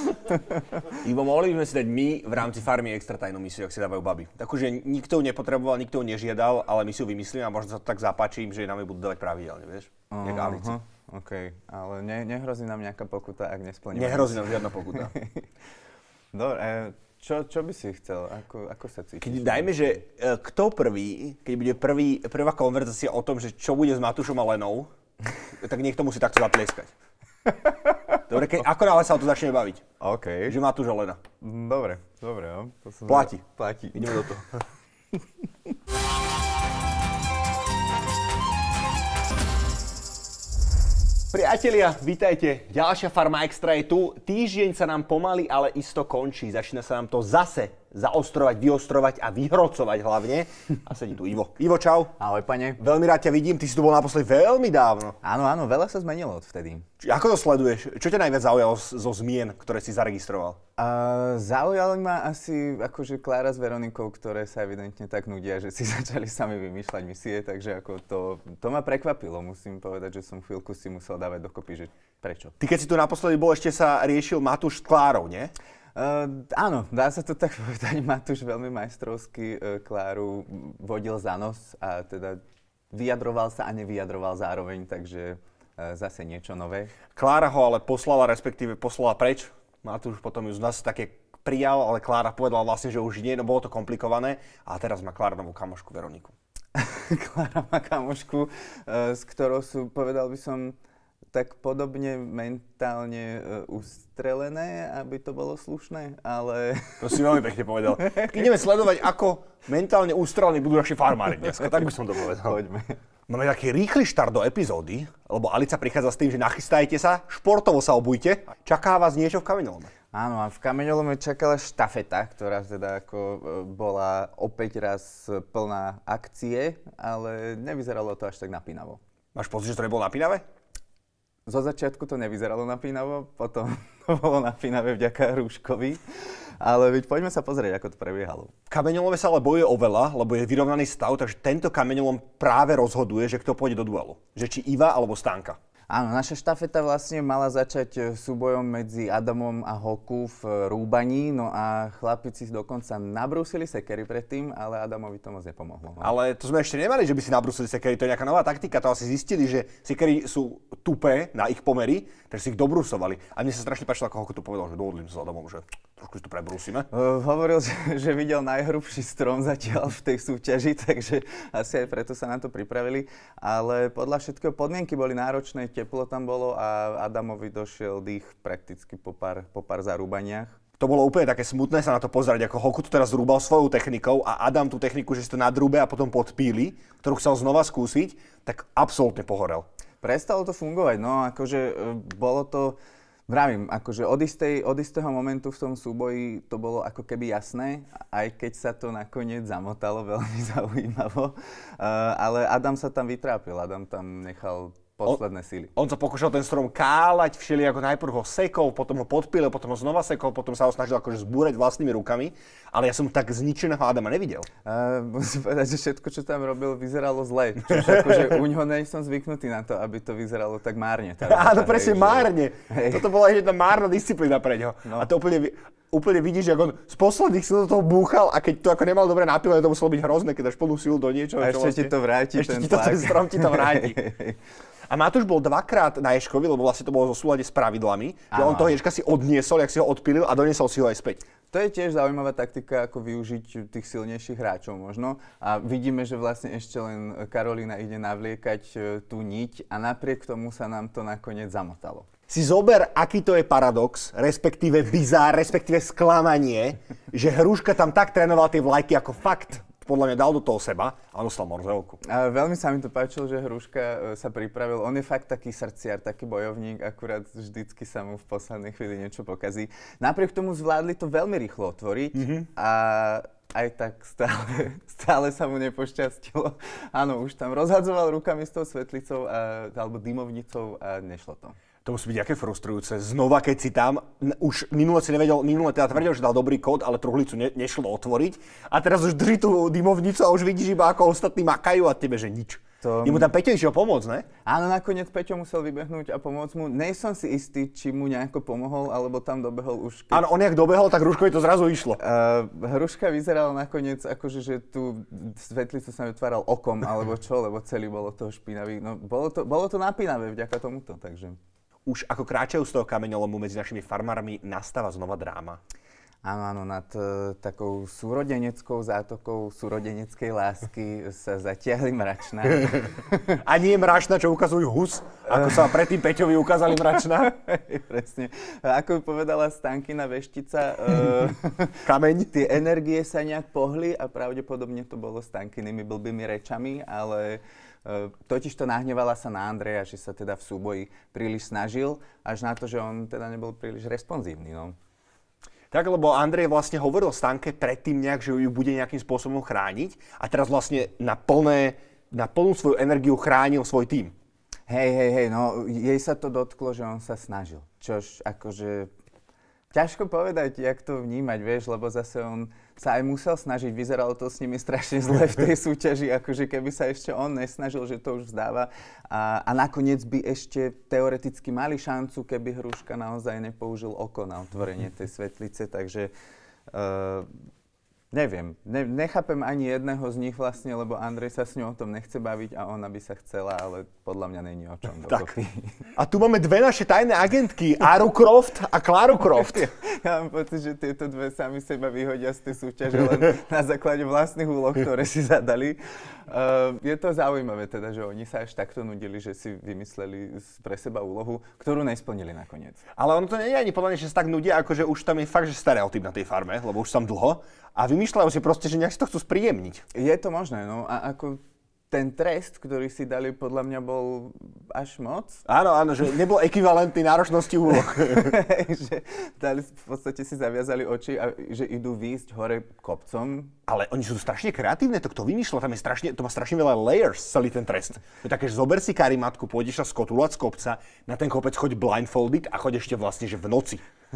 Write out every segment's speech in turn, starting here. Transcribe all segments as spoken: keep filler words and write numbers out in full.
Ivo, mohli by sme si dať my v rámci farmy extra tajnú misiu, ak si dávajú baby. Takže nikto ju nepotreboval, nikto ju nežiadal, ale my si ju vymyslíme a možno sa to tak zapáči im, že nám ju budú dávať pravidelne, vieš? Uh-huh. Jak Alici. OK, ale ne, nehrozí nám nejaká pokuta, ak nesplníme. Nehrozí nám žiadna pokuta. Dobre, čo, čo by si chcel? Ako, ako sa cítiš? Keď dajme, že kto prvý, keď bude prvý, prvá konverzácia o tom, že čo bude s Matúšom a Lenou, tak niekto musí takto zatlieskať. Dobre, keď ako náhle sa o to začne baviť. OK. Že Matúš a Lena. Dobre, dobre, jo. To som Platí. Zna... Platí. Ideme do toho. Priatelia, vítajte. Ďalšia Farma Extra je tu. Týždeň sa nám pomaly, ale isto končí. Začína sa nám to zase zaostrovať, vyostrovať a vyhrocovať hlavne. A sedí tu Ivo. Ivo, čau. Ahoj, pane. Veľmi rád ťa vidím. Ty si tu bol naposledy veľmi dávno. Áno, áno, veľa sa zmenilo odvtedy. Ako to sleduješ? Čo ťa najviac zaujalo zo zmien, ktoré si zaregistroval? Uh, zaujali ma asi akože Klára s Veronikou, ktoré sa evidentne tak nudia, že si začali sami vymýšľať misie, takže ako to, to ma prekvapilo. Musím povedať, že som chvíľku si musel dávať dokopy, že prečo. Ty keď si tu naposledy bol, ešte sa riešil Matúš s Klárou, nie? Uh, áno, dá sa to tak povedať. Matúš veľmi majstrovsky uh, Kláru vodil za nos a teda vyjadroval sa a nevyjadroval zároveň, takže uh, zase niečo nové. Klára ho ale poslala, respektíve poslala preč. Matúš potom ju z nás také prijal, ale Klára povedala vlastne, že už nie, no bolo to komplikované. A teraz má Klára novú kamošku Veroniku. Klára má kamošku, uh, s ktorou sú, povedal by som, tak podobne mentálne uh, ustrelené, aby to bolo slušné, ale... To si veľmi pekne povedal. Ideme sledovať, ako mentálne ustrelení budú naši farmári dneska, tak by som to povedal. Poďme. Máme taký rýchly štart do epizódy, lebo Alica prichádza s tým, že nachystajte sa, športovo sa obujte, čaká vás niečo v kameňolome. Áno, a v kameňolome čakala štafeta, ktorá teda ako bola opäť raz plná akcie, ale nevyzeralo to až tak napínavo. Máš pocit, že to nebolo napínavé? Zo začiatku to nevyzeralo napínavo, potom to bolo napínavé vďaka Rúškovi. Ale veď poďme sa pozrieť, ako to prebiehalo. V kameňolome sa ale bojuje oveľa, lebo je vyrovnaný stav, takže tento kameňolom práve rozhoduje, že kto pôjde do duelu. Že či Iva alebo Stanka. Áno, naša štafeta vlastne mala začať súbojom medzi Adamom a Hoku v rúbaní, no a chlapici dokonca nabrúsili sekery predtým, ale Adamovi to moc nepomohlo. No. Ale to sme ešte nemali, že by si nabrúsili sekery, to je nejaká nová taktika, to asi zistili, že sekery sú tupé na ich pomery, takže si ich dobrúsovali. A mne sa strašne páčilo, ako Hoku to povedal, že dohodli sa s Adamom, že trošku si to prebrúsime. Uh, hovoril, že, že videl najhrubší strom zatiaľ v tej súťaži, takže asi aj preto sa na to pripravili, ale podľa všetkého podmienky boli náročné, teplo tam bolo a Adamovi došiel dých prakticky po pár, po pár zarúbaniach. To bolo úplne také smutné sa na to pozerať, ako Hoku to teraz zrúbal svojou technikou a Adam tú techniku, že si to nadrúbe a potom podpíli, ktorú chcel znova skúsiť, tak absolútne pohorel. Prestalo to fungovať, no akože bolo to, vravím, akože od, istej, od istého momentu v tom súboji to bolo ako keby jasné, aj keď sa to nakoniec zamotalo veľmi zaujímavo, uh, ale Adam sa tam vytrápil, Adam tam nechal posledné síly. On, on sa pokúšal ten strom káľať všelijako, najprv ho sekol, potom ho podpílil, potom ho znova sekol, potom sa ho snažil akože zbúrať vlastnými rukami, ale ja som tak zničeného Adama nevidel. Uh, musím povedať, že všetko, čo tam robil, vyzeralo zle. Čiže akože u ňoho nie som zvyknutý na to, aby to vyzeralo tak márne. Áno, presne, márne. Hej. Toto bola jedna márna disciplína pre ňoho. No. A to úplne, úplne vidíš, ako on z posledných síl do toho búchal a keď to ako nemal dobre napílené, to muselo byť hrozné, keď dáš plnú silu do niečoho. A ešte vlastne, ti to vráti ešte ten ti to, tlak. ten strom ti to vráti. A Matúš bol dvakrát na Ježkovi, lebo vlastne to bolo zo súlade s pravidlami, že on toho Ježka si odniesol, jak si ho odpílil a doniesol si ho aj späť. To je tiež zaujímavá taktika, ako využiť tých silnejších hráčov možno. A vidíme, že vlastne ešte len Karolína ide navliekať tú niť a napriek tomu sa nám to nakoniec zamotalo. Si zober, aký to je paradox, respektíve bizár, respektíve sklamanie, že Hruška tam tak trénoval tie vlajky ako fakt. Podľa mňa dal do toho seba a dostal morzovku. A veľmi sa mi to páčilo, že Hruška sa pripravil. On je fakt taký srdciar, taký bojovník, akurát vždycky sa mu v poslednej chvíli niečo pokazí. Napriek tomu zvládli to veľmi rýchlo otvoriť mm-hmm. a aj tak stále, stále sa mu nepošťastilo. Áno, už tam rozhadzoval rukami s tou svetlicou a, alebo dymovnicou a nešlo to. To musí byť aké frustrujúce. Znova, keď si tam, už minule si nevedel, minule teda tvrdil, že dal dobrý kód, ale truhlicu ne, nešlo otvoriť. A teraz už drží tú dymovnicu a už vidíš iba, ako ostatní makajú a tebe, že nič. To... Jemu tam Peťo išiel pomôcť, ne? Áno, nakoniec Peťo musel vybehnúť a pomôcť mu. Nejsom si istý, či mu nejako pomohol, alebo tam dobehol už... Keď... Áno, on jak dobehol, tak Hruškovi to zrazu išlo. Uh, Hruška vyzerala nakoniec akože, že tú svetlicu sa vytváral okom, alebo čo, lebo celý bolo toho špinavý. No, bolo to, bolo to napínavé vďaka tomuto, takže... Už ako kráčajú z toho kameňolomu medzi našimi farmármi, nastáva znova dráma. Áno, áno, nad uh, takou súrodeneckou zátokou súrodeneckej lásky sa zatiahli mračná. A nie mračná, čo ukazujú hus, ako sa predtým Peťovi ukázali mračná. Presne. Ako povedala Stankina veštica, uh, kameň. Tie energie sa nejak pohli a pravdepodobne to bolo Stankinými blbými rečami, ale uh, totiž to nahnevala sa na Andreja, že sa teda v súboji príliš snažil, až na to, že on teda nebol príliš responsívny, no. Tak, lebo Andrej vlastne hovoril Stanke predtým nejak, že ju bude nejakým spôsobom chrániť a teraz vlastne na, plné, na plnú svoju energiu chránil svoj tím. Hej, hej, hej, no jej sa to dotklo, že on sa snažil. Čož akože ťažko povedať, jak to vnímať, vieš, lebo zase on sa aj musel snažiť, vyzeralo to s nimi strašne zle v tej súťaži, akože keby sa ešte on nesnažil, že to už vzdáva. A, a nakoniec by ešte teoreticky mali šancu, keby Hruška naozaj nepoužil oko na otvorenie tej svetlice, takže uh, neviem, ne, nechápem ani jedného z nich vlastne, lebo Andrej sa s ňou o tom nechce baviť a ona by sa chcela, ale podľa mňa není o čom dokopy. A tu máme dve naše tajné agentky, Aru Croft a Claru Croft. Ja, ja mám pocit, že tieto dve sami seba vyhodia z tej súťaže len na základe vlastných úloh, ktoré si zadali. Uh, je to zaujímavé teda, že oni sa až takto nudili, že si vymysleli pre seba úlohu, ktorú nesplnili nakoniec. Ale ono to nie je ani podľa mňa, že sa tak nudia, akože už tam je fakt, že stereotyp na tej farme, lebo už som dlho. A vymýšľajú si proste, že nejak si to chcú spríjemniť. Je to možné, no. A ako ten trest, ktorý si dali, podľa mňa bol až moc. Áno, áno, že nebol ekvivalentný náročnosti úloh. Že dali, v podstate si zaviazali oči, a, že idú výjsť hore kopcom. Ale oni sú strašne kreatívne, to kto vymýšľa, tam je strašne, to má strašne veľa layers, celý ten trest. To je také, že zober si karimatku, pôjdeš sa skotulať z kopca, na ten kopec choď blindfolded a choď ešte vlastne, že v noci.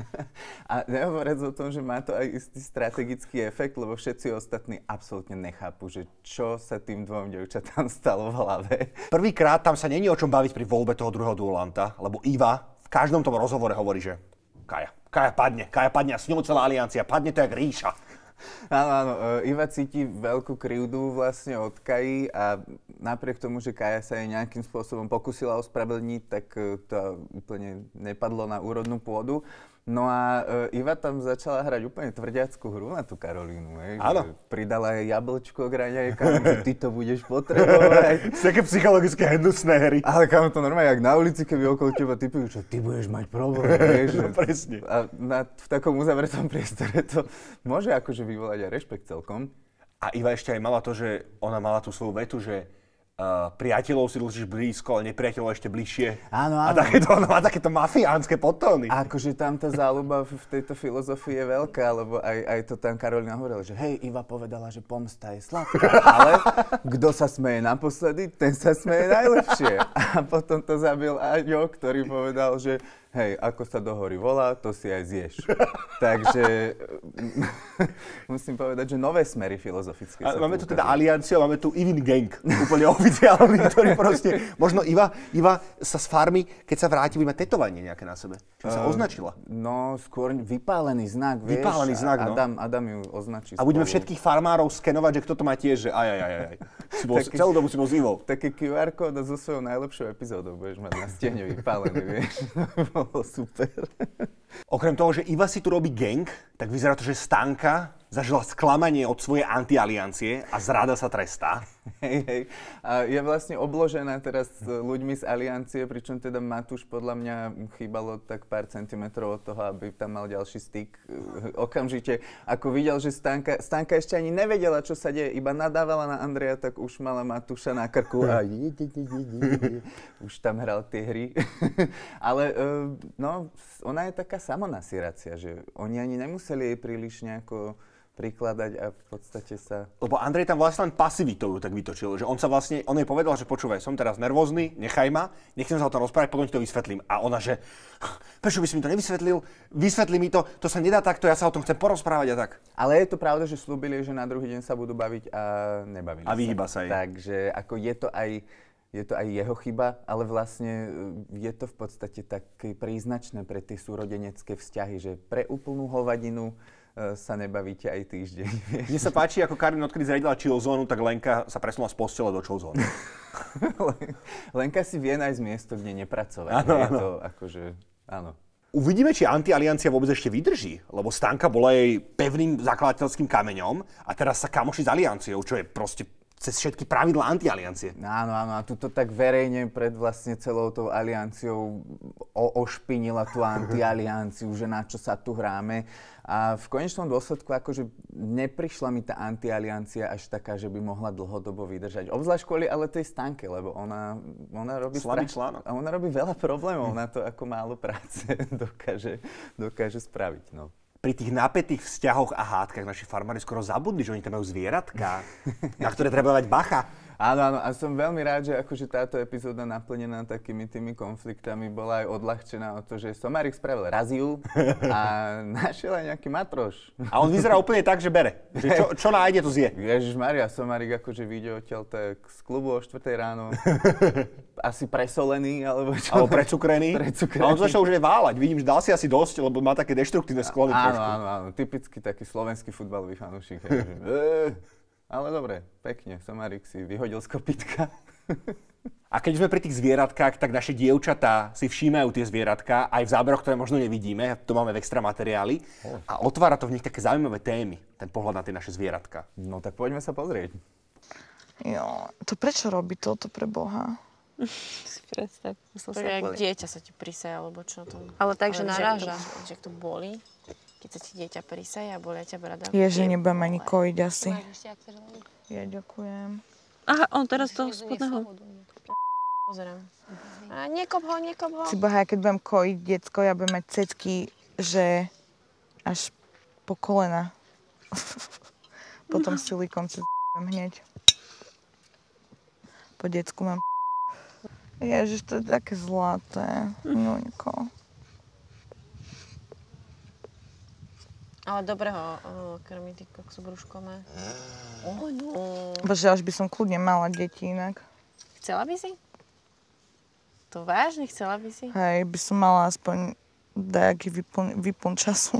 A nehovoriac o tom, že má to aj istý strategický efekt, lebo všetci ostatní absolútne nechápu, že čo sa tým dvom dievčatám stalo v hlave. Prvýkrát tam sa není o čom baviť pri voľbe toho druhého duelanta, lebo Iva v každom tom rozhovore hovorí, že Kaja, Kaja padne, Kaja padne a s ňou celá aliancia, padne to jak ríša. Áno, áno, Iva cíti veľkú krivdu vlastne od Kaji a napriek tomu, že Kaja sa jej nejakým spôsobom pokusila ospravedlniť, tak to úplne nepadlo na úrodnú pôdu. No a uh, Iva tam začala hrať úplne tvrdiackú hru na tú Karolínu. Áno. Pridala jej jablčko k raňajkám, že ty to budeš potrebovať. Také psychologické hnusné hry. Ale kam to normálne, jak na ulici, keby okolo teba typujú, že ty budeš mať problém. Vieš, no, presne. A na, v takom uzavretom priestore to môže akože vyvolať aj rešpekt celkom. A Iva ešte aj mala to, že ona mala tú svoju vetu, že Uh, priateľov si dlžíš blízko, ale nepriateľov ešte bližšie. Áno, áno. A takéto, no, má takéto mafiánske podtóny. Akože tam tá záľuba v tejto filozofii je veľká, lebo aj, aj to tam Karolina hovorila, že hej, Iva povedala, že pomsta je sladká, ale kto sa smeje naposledy, ten sa smeje najlepšie. A potom to zabil Aďo, ktorý povedal, že hej, ako sa do hory volá, to si aj zješ. Takže musím povedať, že nové smery filozofické sa máme tu tu teda alianciu, máme tu Ivin gang, úplne oficiálny, ktorý proste, možno Iva, Iva sa z farmy, keď sa vráti, bude mať tetovanie nejaké na sebe. Čo sa uh, označila? No, skôr vypálený znak, vieš. Vypálený znak, no. Adam, Adam ju označí. A budeme spolu všetkých farmárov skenovať, že kto to má tiež, že aj, aj, aj, aj. Si bol, taký, celú dobu si bol s Ivou. Taký kú ár kód so svojou najlepšou epizódou budeš mať na stehne vypálený, vieš. Bolo super. Okrem toho, že Iva si tu robí gang, tak vyzerá to, že Stanka zažila sklamanie od svojej antialiancie a zrada sa trestá. Hej, hej. A je vlastne obložená teraz ľuďmi z aliancie, pričom teda Matúš podľa mňa chýbalo tak pár centimetrov od toho, aby tam mal ďalší styk. Okamžite, ako videl, že Stanka, Stanka ešte ani nevedela, čo sa deje, iba nadávala na Andreja, tak už mala Matúša na krku a už tam hral tie hry. Ale no, ona je taká samonasieracia, že oni ani nemuseli jej príliš nejako prikladať a v podstate sa... Lebo Andrej tam vlastne len pasivitou ju tak vytočil, že on sa vlastne, on jej povedal, že počúvaj, som teraz nervózny, nechaj ma, nechcem sa o tom rozprávať, potom ti to vysvetlím. A ona, že prečo by si mi to nevysvetlil, vysvetli mi to, to sa nedá takto, ja sa o tom chcem porozprávať a tak. Ale je to pravda, že slúbili, že na druhý deň sa budú baviť a nebavili a vyhýba sa jej. Takže ako je to aj... Je to aj jeho chyba, ale vlastne je to v podstate také príznačné pre tie súrodenecké vzťahy, že pre úplnú hovadinu sa nebavíte aj týždeň. Mne sa páči, ako Karin odkedy zradila chillzónu, tak Lenka sa presunula z postele do chillzóny. Lenka si vie nájsť miesto, kde nepracovať. Áno, je áno. to akože, áno. Uvidíme, či antialiancia vôbec ešte vydrží, lebo Stanka bola jej pevným zakladateľským kameňom a teraz sa kamoší s alianciou, čo je proste cez všetky pravidlá antialiancie. Áno, áno, a tuto tak verejne pred vlastne celou tou alianciou o, ošpinila tú antialianciu, že na čo sa tu hráme. A v konečnom dôsledku akože neprišla mi tá antialiancia až taká, že by mohla dlhodobo vydržať. Obzvlášť kvôli ale tej Stanke, lebo ona, ona robí slabý straš... článok. A ona robí veľa problémov na to, ako málo práce dokáže, dokáže spraviť. No. Pri tých napätých vzťahoch a hádkach naši farmári skoro zabudli, že oni tam majú zvieratka, na ktoré treba dať bacha. Áno, áno, a som veľmi rád, že akože táto epizóda naplnená takými tými konfliktami bola aj odľahčená o to, že Somárik spravil raziu a našiel aj nejaký matroš. A on vyzerá úplne tak, že bere. Že čo, čo nájde, to zje. Ježišmaria, Somárik akože vyjde odtiaľ tak z klubu o štvrtej ráno. Asi presolený, alebo čo? Alebo precukrený. precukrený. A on začal už aj váľať. Vidím, že dal si asi dosť, lebo má také deštruktívne sklony áno, trošku. Áno, áno, typicky taký slovenský futbalový fanúšik. Ale dobre, pekne, Somárik si vyhodil z kopytka. A keď sme pri tých zvieratkách, tak naše dievčatá si všímajú tie zvieratka aj v záberoch, ktoré možno nevidíme, to máme v extra materiáli. A otvára to v nich také zaujímavé témy, ten pohľad na tie naše zvieratka. No tak poďme sa pozrieť. Jo, to prečo robí toto pre Boha? Si predstav. Tak jak dieťa sa ti prisaje, alebo čo to... Ale tak, že naráža. Že, že to boli, keď sa ti dieťa prisaje a bolia ťa brada. Ježe, nebudem ani kojiť asi. Ja ďakujem. Aha, on teraz toho spodného. Pozerám. A niekop ho, niekop ho. Si Boha, ja keď budem kojiť decko, ja budem mať cecky, že až po kolena. Potom silikon sa hneď. Po decku mám Ježiš, to je také zlaté. Ňuňko. Ale dobre ho krmí, ty koksu brúško má. Oh, no. Bože, až by som kľudne mala deti inak. Chcela by si? To vážne, chcela by si? Hej, by som mala aspoň dajaký vypun, vypun času.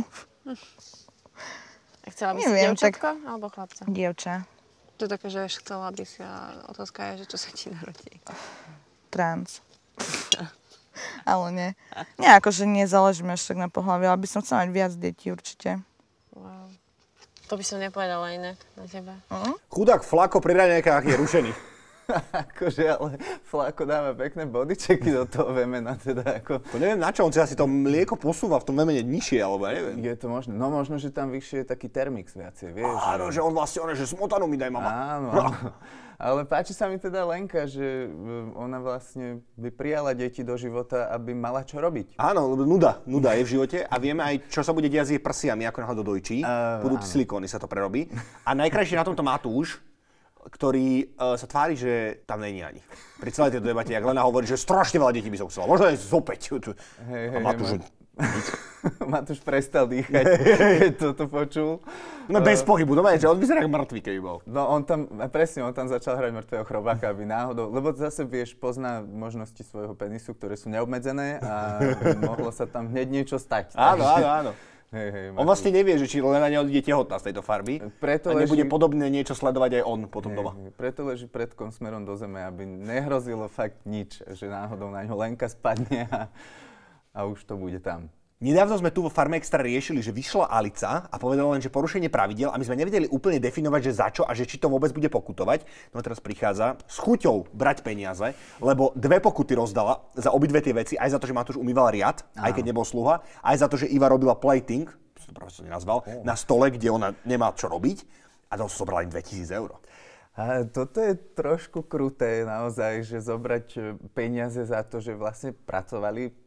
A chcela by Neviem, si dievčatko tak... alebo chlapca? Dievča. To je také, že až chcela by si a otázka je, že čo sa ti narodí. Trans. Ale nie. Nie, akože nezáleží mi až tak na pohlavie, ale by som chcela mať viac detí určite. Wow. To by som nepovedala inak na teba. Uh-huh. Chudák Flako pri raňajkách je rušený. Akože, ale Flako dáva pekné bodyčeky do toho vemena, teda ako... To neviem na čo, on si asi to mlieko posúva v tom vemene nižšie, alebo ja neviem. Je to možné. No možno, že tam vyššie je taký termix viacej, vieš. Áno, že on vlastne, on, že smotanu mi daj, mama. Áno, áno. Ale páči sa mi teda Lenka, že ona vlastne by prijala deti do života, aby mala čo robiť. Áno, lebo nuda, nuda je v živote a vieme aj, čo sa bude diať s jej prsiami, ako náhle dodojčí. Uh, Budú silikóny, sa to prerobí. A najkrajšie na tomto Matúš, ktorý uh, sa tvári, že tam není ani. Pri celej tej debate, jak Lena hovorí, že strašne veľa detí by som chcela. Možno aj zopäť. Hej, a Matúš... hej, Matúš prestal dýchať, keď toto počul. No bez pochybu, no že on vyzerá ako mŕtvy, keby bol. No on tam, presne, on tam začal hrať mŕtvého chrobáka, aby náhodou, lebo zase vieš, pozná možnosti svojho penisu, ktoré sú neobmedzené a mohlo sa tam hneď niečo stať. Áno, takže... áno, áno. Hej, hej, on vlastne nevie, že či Lena neodíde tehotná z tejto farby preto a nebude leží... podobné niečo sledovať aj on potom hej, doma. Hej, preto leží predkom smerom do zeme, aby nehrozilo fakt nič, že náhodou na ňo Lenka spadne a, a už to bude tam. Nedávno sme tu vo Farme Extra riešili, že vyšla Alica a povedala len, že porušenie pravidiel a my sme nevedeli úplne definovať, že za čo a že či to vôbec bude pokutovať. No a teraz prichádza s chuťou brať peniaze, lebo dve pokuty rozdala za obidve tie veci, aj za to, že Matúš umýval riad, aj keď nebol sluha, aj za to, že Iva robila plating, som to práve som nenazval, oh. na stole, kde ona nemá čo robiť a to zobrala im dvetisíc eur. A toto je trošku kruté naozaj, že zobrať peniaze za to, že vlastne pracovali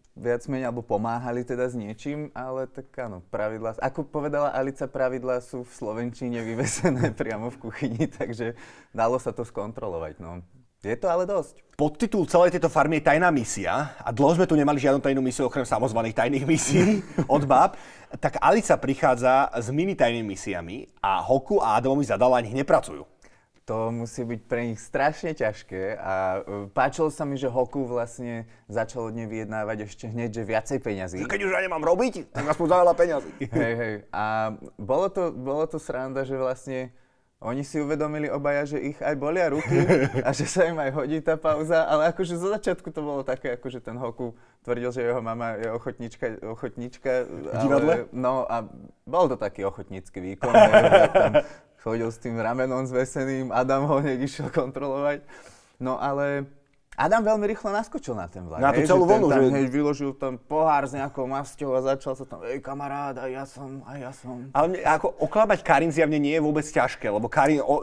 viac menej, alebo pomáhali teda s niečím, ale tak áno, pravidlá, ako povedala Alica, pravidlá sú v slovenčine vyvesené priamo v kuchyni, takže dalo sa to skontrolovať, no. Je to ale dosť. Podtitul celej tejto farmy je tajná misia a dlho sme tu nemali žiadnu tajnú misiu okrem samozvaných tajných misií od báb. Tak Alica prichádza s mini tajnými misiami a Hoku a Adamovi zadala, nech nepracujú. To musí byť pre nich strašne ťažké a páčilo sa mi, že Hoku vlastne začal od nej vyjednávať ešte hneď, že viacej peňazí. Keď už ja nemám robiť, tak aspoň za veľa peňazí. Hej, hej. A bolo to, bolo to sranda, že vlastne oni si uvedomili obaja, že ich aj bolia ruky a že sa im aj hodí tá pauza, ale akože zo začiatku to bolo také, akože ten Hoku tvrdil, že jeho mama je ochotníčka, ochotníčka. Divadle? Ale, no a bol to taký ochotnícky výkon, že tam chodil s tým ramenom zveseným, Adam ho hneď išiel kontrolovať. No ale Adam veľmi rýchlo naskočil na ten vlak. Na tú celú vlnu, že? že? Hneď vyložil tam pohár s nejakou masťou a začal sa tam, ej kamarád, aj ja som, aj ja som. Ale mne, ako oklamať Karin zjavne nie je vôbec ťažké, lebo Karin... O,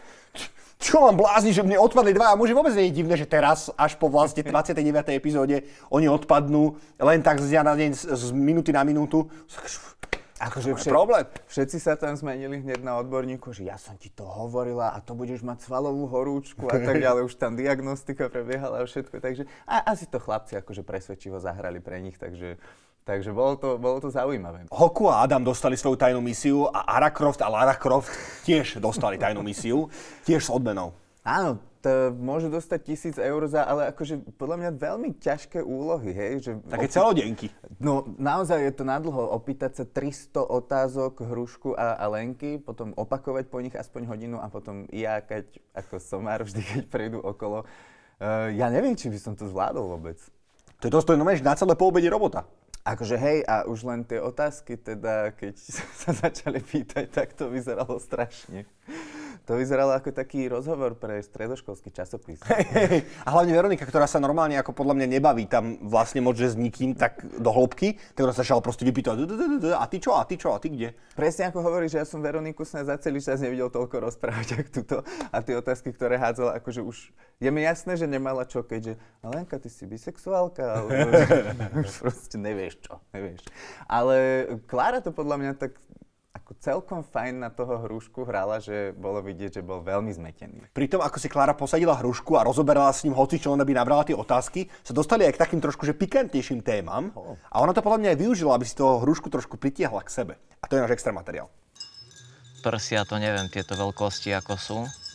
čo mám blázni, že mne odpadli dva a muži vôbec nie je divné, že teraz, až po vlastne dvadsiatej deviatej epizóde, oni odpadnú len tak z dňa na deň, z, z minúty na minútu. Akože všet, problém. Všetci sa tam zmenili hneď na odborníku, že ja som ti to hovorila a to budeš mať svalovú horúčku a tak ďalej. Už tam diagnostika prebiehala a všetko. Takže a, asi to chlapci akože presvedčivo zahrali pre nich, takže, takže bolo, to, bolo to zaujímavé. Hoku a Adam dostali svoju tajnú misiu a Ara Croft a Lara Croft tiež dostali tajnú misiu, tiež s odmenou. Áno, to môžu dostať tisíc eur za, ale akože podľa mňa veľmi ťažké úlohy, hej. Že Také opý... celodenky. No naozaj je to nadlho, opýtať sa tristo otázok Hrušku a, a Lenky, potom opakovať po nich aspoň hodinu a potom jákať ako somár vždy, keď prejdú okolo. Uh, ja neviem, či by som to zvládol vôbec. To je dostojno na celé po obede robota. Akože hej, a už len tie otázky teda, keď sa začali pýtať, tak to vyzeralo strašne. To vyzeralo ako taký rozhovor pre stredoškolský časopis. Hej, hej. A hlavne Veronika, ktorá sa normálne ako podľa mňa nebaví tam vlastne moc, že s nikým tak do hĺbky, tak ona sa začala proste vypýtovať, a ty čo, a ty čo, a ty kde? Presne ako hovoríš, že ja som Veroniku snad za celý čas nevidel toľko rozprávať, ako túto. A tie otázky, ktoré hádzala, akože už je mi jasné, že nemala čo, keďže Lenka, ty si bisexuálka, alebo už proste nevieš čo, nevieš. Ale Klára to podľa mňa tak ako celkom fajn na toho Hrušku hrala, že bolo vidieť, že bol veľmi zmetený. Pri tom, ako si Klára posadila Hrušku a rozoberala s ním hocičo, len aby nabrala tie otázky, sa dostali aj k takým trošku že pikantnejším témam. Oh. A ona to podľa mňa aj využila, aby si toho Hrušku trošku pritiahla k sebe. A to je náš extra materiál. Prsia, to neviem, tieto veľkosti ako sú.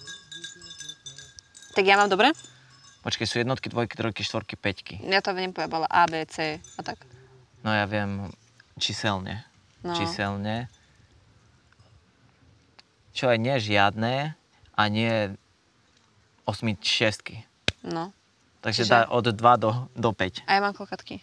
Tak ja mám dobre? Počkej, sú jednotky, dvojky, trojky, štvorky, päťky. Ja to viem povedať, bola A, B, C a tak. No ja viem číselne. No. Číselne. Čo je nie žiadne a nie osmi šestky. No. Takže Čiže... dá od dva do, do päť. A ja mám koľkatky?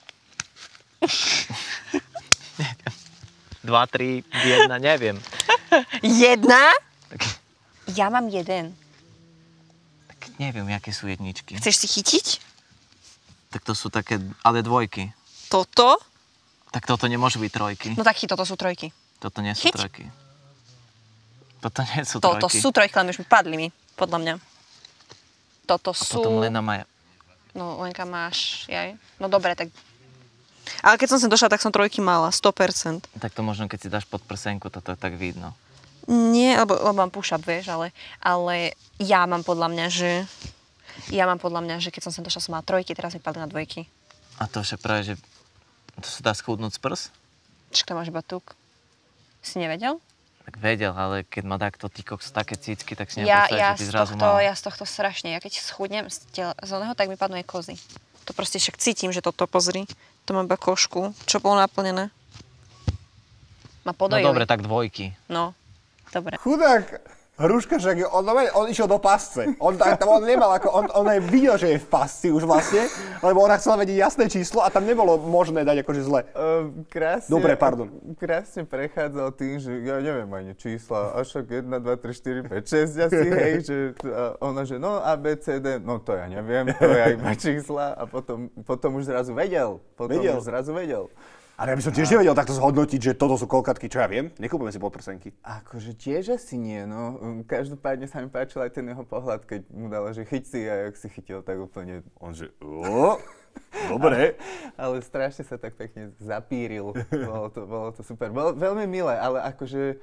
dva, tri, jedna, neviem. Jedna? Tak, Ja mám jeden. tak neviem, aké sú jedničky. Chceš si chytiť? Tak to sú také, ale dvojky. Toto? Tak toto nemôžu byť trojky. No tak chyť, toto sú trojky. Toto nie sú Chyť. trojky. Toto nie sú Toto trojky. sú trojky, len už mi padli mi, podľa mňa. Toto A sú... potom Lena má... No, Lenka máš, jaj. No dobre, tak... Ale keď som sem došla, tak som trojky mala, sto percent. Tak to možno, keď si dáš pod prsenku, toto je tak vidno. Nie, lebo, lebo mám push-up, vieš, ale, ale ja mám podľa mňa, že... Ja mám podľa mňa, že keď som sem došla, som mala trojky, teraz mi padli na dvojky. A to však práve, že to sa dá schudnúť z prs? Čiže to máš iba tuk. Si nevedel? Tak vedel, ale keď má takto ty kokos také cícky, tak si Ja, nepredstavíš, ja, že ty z zrazu tohto, mal. ja z tohto strašne. Ja keď schudnem z, tela, z oného, tak mi padnú aj kozy. To proste však cítim, že toto, pozri. To má iba košku. Čo bolo naplnené? Má No podojili. dobre, tak dvojky. No, dobre. Chudák Hruška, však on, on išiel do pasce. On, tak, on nemal ako, on, on aj videl, že je v pasci už vlastne, lebo ona chcela vedieť jasné číslo a tam nebolo možné dať akože zle. Uh, krásne, Dobre, pardon. Krásne prechádzal tým, že ja neviem ani čísla, až tak jeden, dva, tri, štyri, päť, šesť asi, hej, že a ona, že no A, B, C, D, no to ja neviem, to ja iba čísla a potom, potom už zrazu vedel, potom Vedel. už zrazu vedel. Ale ja by som tiež nevedel takto zhodnotiť, že toto sú koľkatky, čo ja viem. Nekúpime si podprsenky. Akože tiež asi nie, no. Každopádne sa mi páčil aj ten jeho pohľad, keď mu dala, že chyť si a jak si chytil, tak úplne... On že... O, Dobre. Ale strašne sa tak pekne zapíril. Bolo to, bolo to super. Bolo veľmi milé, ale akože...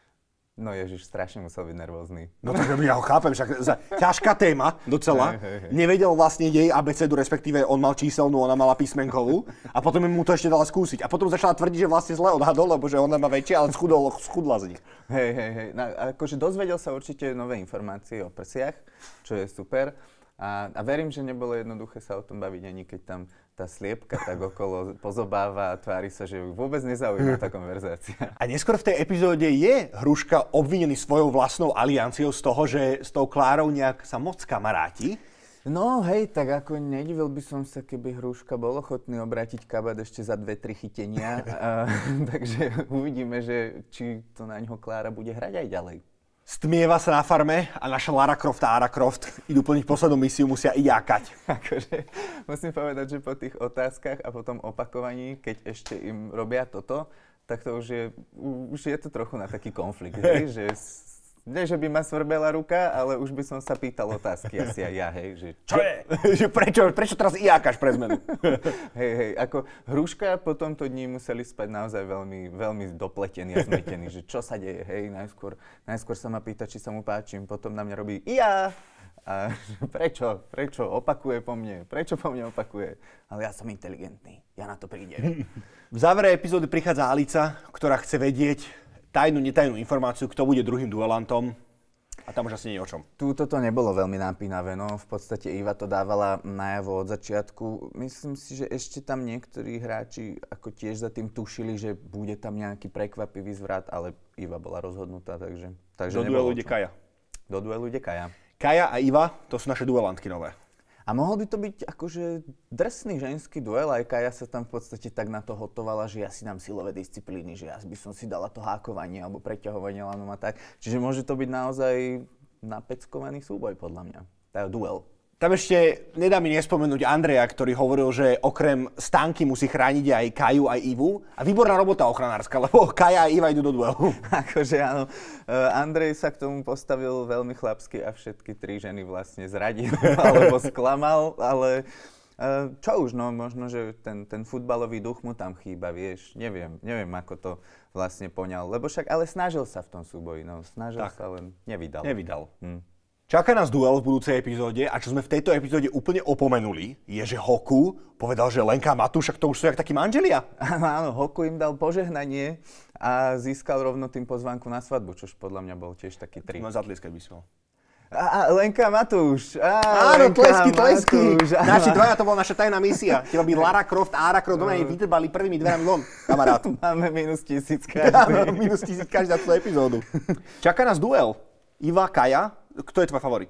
No ježiš, strašne musel byť nervózny. No tak ja ho chápem, však za, ťažká téma docela. Hej, hej, hej. Nevedel vlastne jej abecedu, respektíve on mal číselnú, ona mala písmenkovú. A potom mu to ešte dala skúsiť. A potom začala tvrdiť, že vlastne zle odhadol, lebo že ona má väčšie, ale schudol, schudla z nich. Hej, hej, hej. No, akože dozvedel sa určite nové informácie o prsiach, čo je super. A, a verím, že nebolo jednoduché sa o tom baviť ani keď tam tá sliepka tak okolo pozobáva a tvári sa, že ju vôbec nezaujíma tá konverzácia. A neskôr v tej epizóde je Hruška obvinený svojou vlastnou alianciou z toho, že s tou Klárou nejak sa moc kamaráti. No hej, tak ako nedivil by som sa, keby Hruška bol ochotný obrátiť kabát ešte za dve, tri chytenia. A, takže uvidíme, že či to na ňoho Klára bude hrať aj ďalej. Stmieva sa na farme a naša Lara Croft a Ara Croft idú plniť poslednú misiu, musia ijakať. Akože musím povedať, že po tých otázkach a po tom opakovaní, keď ešte im robia toto, tak to už je, už je to trochu na taký konflikt, hej, že nie, že by ma svrbela ruka, ale už by som sa pýtal otázky asi aj ja, hej, že čo je? Že prečo, prečo teraz ijakáš pre zmenu? Hej, hej, ako Hruška po tomto dní museli spať naozaj veľmi, veľmi dopletení a zmetení, že čo sa deje, hej, najskôr, najskôr sa ma pýta, či sa mu páčim, potom na mňa robí ja. A prečo, prečo opakuje po mne, prečo po mne opakuje, ale ja som inteligentný, ja na to prídem. V závere epizódy prichádza Alica, ktorá chce vedieť tajnú, netajnú informáciu, kto bude druhým duelantom. A tam už asi nie je o čom. Túto to nebolo veľmi napínavé, no. V podstate Iva to dávala najavo od začiatku. Myslím si, že ešte tam niektorí hráči ako tiež za tým tušili, že bude tam nejaký prekvapivý zvrat, ale Iva bola rozhodnutá, takže... takže Do duelu ide Kaja. Do duelu ide Kaja. Kaja a Iva, to sú naše duelantky nové. A mohol by to byť akože drsný ženský duel, aj Kaja sa tam v podstate tak na to hotovala, že ja si dám silové disciplíny, že ja by som si dala to hákovanie alebo preťahovanie lanom a tak. Čiže môže to byť naozaj napeckovaný súboj podľa mňa. To je duel. Tam ešte nedá mi nespomenúť Andreja, ktorý hovoril, že okrem Stanky musí chrániť aj Kaju, aj Ivu. A výborná robota ochranárska, lebo Kaja a Iva idú do duelu. Akože áno, Andrej sa k tomu postavil veľmi chlapsky a všetky tri ženy vlastne zradil alebo sklamal, ale čo už, no možno, že ten, ten futbalový duch mu tam chýba, vieš, neviem, neviem ako to vlastne poňal, lebo však, ale snažil sa v tom súboji, no snažil tak. sa, len nevydal. Nevydal. Hm. Čaká nás duel v budúcej epizóde a čo sme v tejto epizóde úplne opomenuli, je, že Hoku povedal, že Lenka a Matúš, to už sú jak takí manželia. Áno, áno, Hoku im dal požehnanie a získal rovno tým pozvánku na svadbu, čož podľa mňa bol tiež taký tri. No zatlieskať by si mal. A, a Lenka a Matúš. Á, Áno, Lenka tlesky, a tlesky. Matúš, Naši dvaja, to bola naša tajná misia. Teba by Lara Croft a Ara Croft doma jej vytrbali prvými dverami von, kamarát. Máme minus tisíc každý. Áno, minus tisíc každý za tú epizódu. Čaká nás duel. Iva, Kaja, kto je tvoj favorit?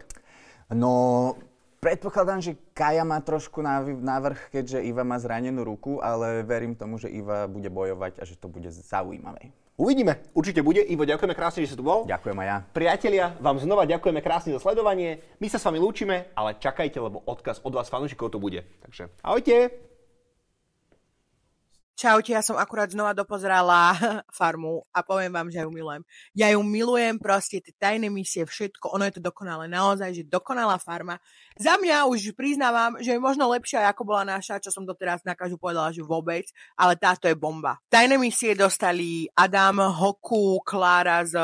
No, predpokladám, že Kaja má trošku návrh, keďže Iva má zranenú ruku, ale verím tomu, že Iva bude bojovať a že to bude zaujímavé. Uvidíme, určite bude. Ivo, ďakujeme krásne, že si tu bol. Ďakujem aj ja. Priatelia, vám znova ďakujeme krásne za sledovanie. My sa s vami lúčime, ale čakajte, lebo odkaz od vás fanúšikov to bude. Takže ahojte! Čaute, ja som akurát znova dopozerala Farmu a poviem vám, že ju milujem. Ja ju milujem, proste tie tajné misie, všetko, ono je to dokonalé, naozaj, že dokonalá Farma. Za mňa už priznávam, že je možno lepšia, ako bola naša, čo som doteraz na každú povedala, že vôbec, ale táto je bomba. Tajné misie dostali Adam, Hoku, Klára z...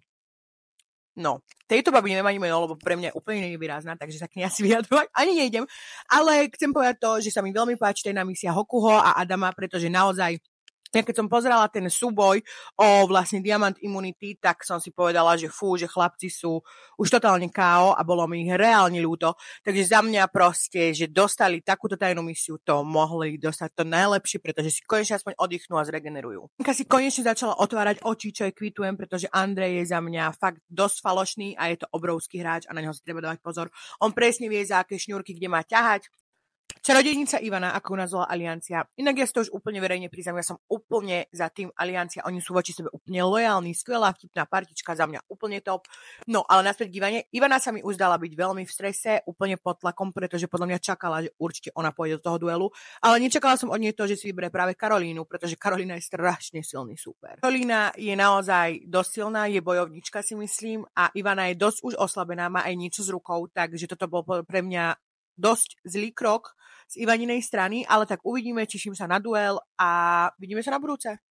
No, tejto babi neviem ani meno, lebo pre mňa je úplne nevýrazná, takže sa k nej asi vyjadrovať ani nejdem. Ale chcem povedať to, že sa mi veľmi páči tajná misia Hokuho a Adama, pretože naozaj, ja keď som pozerala ten súboj o vlastne Diamant Immunity, tak som si povedala, že fú, že chlapci sú už totálne ká ó a bolo mi ich reálne ľúto. Takže za mňa proste, že dostali takúto tajnú misiu, to mohli dostať to najlepšie, pretože si konečne aspoň oddychnú a zregenerujú. Lenka si konečne začala otvárať oči, čo jej kvitujem, pretože Andrej je za mňa fakt dosť falošný a je to obrovský hráč a na neho si treba dávať pozor. On presne vie, za aké šňúrky kde má ťahať. Čarodejnica Ivana, ako ju nazvala Aliancia. Inak ja si to už úplne verejne priznám, ja som úplne za tým Aliancia. Oni sú voči sebe úplne lojálni, skvelá vtipná partička, za mňa úplne top. No, ale naspäť k Ivane. Ivana sa mi už zdala byť veľmi v strese, úplne pod tlakom, pretože podľa mňa čakala, že určite ona pôjde do toho duelu. Ale nečakala som od nej to, že si vyberie práve Karolínu, pretože Karolína je strašne silný súper. Karolína je naozaj dosť silná, je bojovnička si myslím a Ivana je dosť už oslabená, má aj niečo s rukou, takže toto bol pre mňa dosť zlý krok z Ivaninej strany, ale tak uvidíme, teším sa na duel a vidíme sa na budúce.